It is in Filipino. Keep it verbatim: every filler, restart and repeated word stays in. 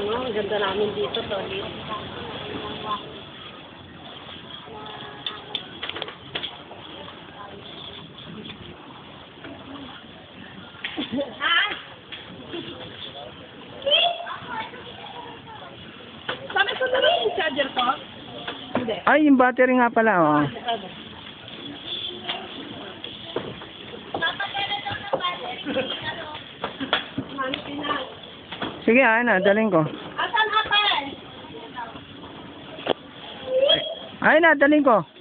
Oo, ang ganda namin dito, solid. Sabi ko na rin yung charger ko? Hindi. Ay, yung battery nga pala, oh. Sige, ay na, daling ko. Asan, Apay? Ay na, daling ko.